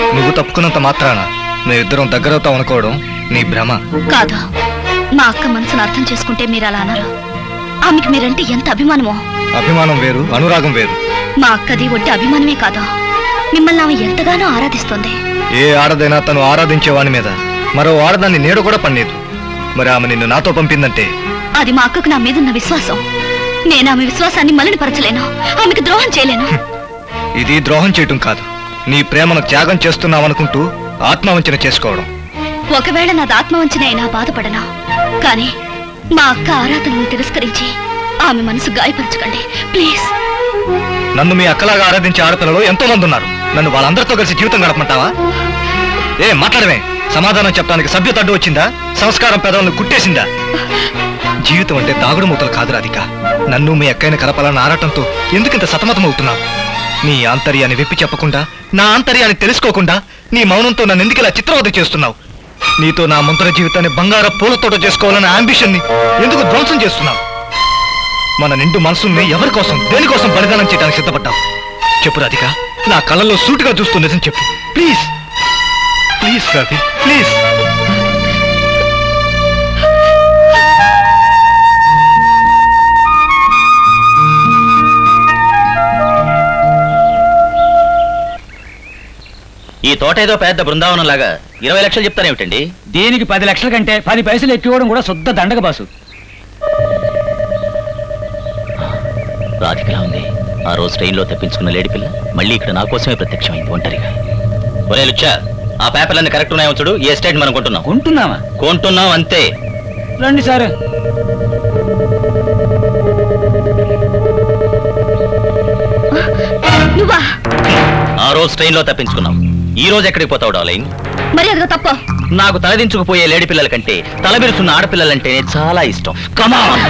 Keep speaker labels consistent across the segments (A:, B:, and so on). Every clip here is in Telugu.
A: నువ్వు తప్పుకున్నంత మాత్రాన మేమిద్దరం దగ్గరవుతాం అనుకోవడం నీ భ్రమ
B: కాదు. మా అక్క మనసును అర్థం చేసుకుంటే మీరు అలా అన్నారు. ఆమెకి మీరంటే ఎంత అభిమానమో.
A: అభిమానం వేరు, అనురాగం వేరు.
B: మా అక్కది ఒట్టి అభిమానమే కాదు, మిమ్మల్ని ఆమె ఎంతగానో ఆరాధిస్తుంది.
A: ఏ ఆడదైనా తను ఆరాధించేవాని మీద మరో ఆడదాన్ని నేడు కూడా పన్నేదు. మరి ఆమె నిన్ను నాతో పంపిందంటే
B: అది మా అక్కకు నా మీదున్న విశ్వాసం. నేను ఆమె విశ్వాసాన్ని మలినపరచలేను, ఆమెకు ద్రోహం చేయలేను.
A: ఇది ద్రోహం చేయటం కాదు, నీ ప్రేమను త్యాగం చేస్తున్నావనుకుంటూ ఆత్మవంచన చేసుకోవడం.
B: ఒకవేళ నాది ఆత్మవంచన అయినా బాధపడను, కానీ మా అక్క ఆరాధనను తిరస్కరించి ఆమె మనసు గాయపరచకండి ప్లీజ్.
A: నన్ను మీ అక్కలాగా ఆరాధించే ఆడపిల్లలు ఎంతో మంది ఉన్నారు. నన్ను వాళ్ళందరితో కలిసి జీవితం గడపమంటావా? ఏ మాట్లాడమే, సమాధానం చెప్పడానికి సభ్యత అడ్డు వచ్చిందా? సంస్కారం పెదవులను కుట్టేసిందా? జీవితం అంటే దాగుడు మూతలు కాదు రాధిక. నన్ను మీ అక్కైన కలపాలన్న ఆరాటంతో ఎందుకింత సతమతం అవుతున్నావు? నీ ఆంతర్యాన్ని విప్పి చెప్పకుండా, నా ఆంతర్యాన్ని తెలుసుకోకుండా నీ మౌనంతో నన్ను ఎందుకు ఇలా చిత్రవద చేస్తున్నావు? నీతో నా ముంతర జీవితాన్ని బంగార పూలతోట చేసుకోవాలన్న అంబిషన్ని ఎందుకు ధ్వంసం చేస్తున్నావు? మన నిండు మనసుల్ని ఎవరి కోసం, దేనికోసం బలిదానం చేయడానికి సిద్ధపడ్డావు? చెప్పు రాధిక, నా కళ్ళల్లో సూటిగా చూస్తూ నిజం చెప్పు ప్లీజ్. Please Radhi, please.
C: ఈ తోట ఏదో పెద్ద బృందావనం లాగా 20 లక్షలు చెప్తానేమిటండి?
D: దీనికి 10 లక్షల కంటే 10 పైసలు ఎక్కువడం కూడా శుద్ధ దండగ బాసు.
C: రాధికలా ఉంది. ఆ రోజు ట్రైన్లో తెప్పించుకున్న లేడీ పిల్ల మళ్ళీ ఇక్కడ నా కోసమే ప్రత్యక్షమైంది ఒంటరిగా. ఒరే లుచ్చా, ఆ పేపర్లన్నీ కరెక్ట్ ఉన్నాయో చూడు. ఏ స్టేట్ మనం కొంటున్నాం అంతే.
D: రండి సార్.
C: ఆ రోజు ట్రైన్లో తప్పించుకున్నాం. ఈ రోజు ఎక్కడికి పోతావు డార్లింగ్?
B: మరి అదిగా తప్ప.
C: నాకు తలదించుకుపోయే లేడీ పిల్లల కంటే తలబిరుస్తున్న ఆడపిల్లలంటేనే చాలా ఇష్టం. కమాన్.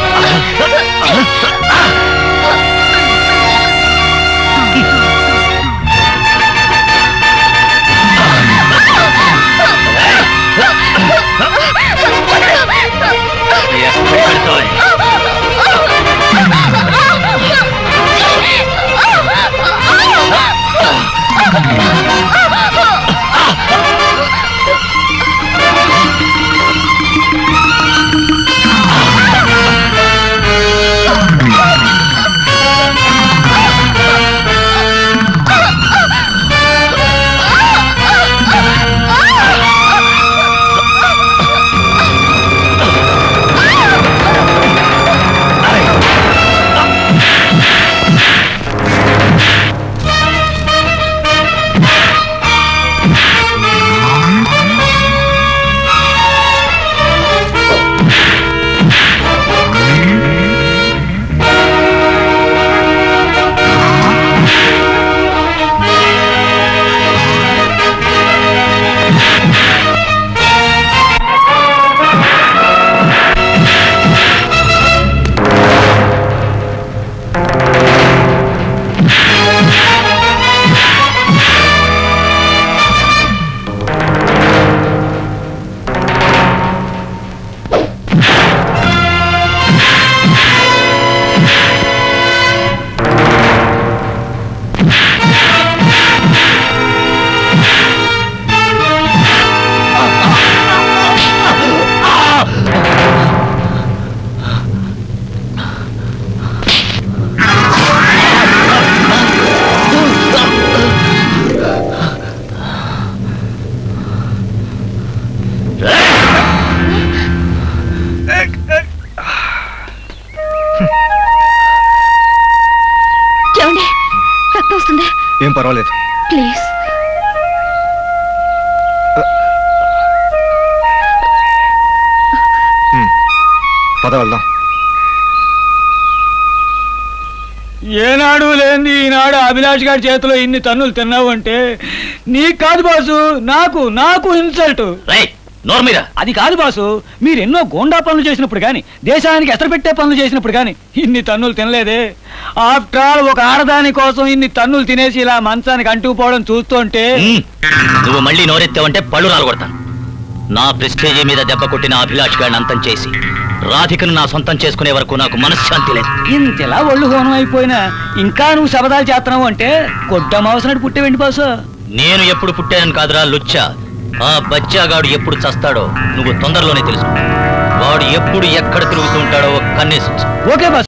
A: ఏం పర్వాలేదు
B: ప్లీజ్.
A: పద వెళ్దాం.
D: ఏనాడు లేని ఈనాడు అభిలాష్ గారి చేతిలో ఇన్ని తన్నులు తిన్నావు అంటే నీకు కాదు బాసు, నాకు ఇన్సల్ట్. అది కాదు బాసు, మీరు ఎన్నో గోండా పనులు చేసినప్పుడు కానీ, దేశానికి ఎసరు పెట్టే పనులు చేసినప్పుడు కానీ ఇన్ని తన్నులు తినలేదే. ఆఫ్టర్ ఆల్ ఒక ఆడదాని కోసం ఇన్ని తన్నులు తినేసి ఇలా మంచానికి అంటుకుపోవడం చూస్తుంటే.
C: నువ్వు మళ్ళీ నోరెత్తావంటే పళ్ళు రాలగొడతాను. నా ప్రెస్టేజీ మీద దెబ్బ కొట్టిన అభిలాష్ గారిని అంతం చేసి రాధికను నా సొంతం చేసుకునే వరకు నాకు మనశ్శాంతి లేదు.
D: ఇంతలా ఒళ్ళు హోనం అయిపోయినా ఇంకా నువ్వు శబదాలు చేస్తున్నావు అంటే కొడ్డ మావసనట్టు పుట్టేవండి బాసు.
C: నేను ఎప్పుడు పుట్టానని కాదురా లుచ్చా, ఆ బచ్చాగాడు ఎప్పుడు చస్తాడో నువ్వు తొందరలోనే తెలుసు. వాడు ఎప్పుడు ఎక్కడ తిరుగుతూ ఉంటాడో కన్నేసి.
D: Okay boss.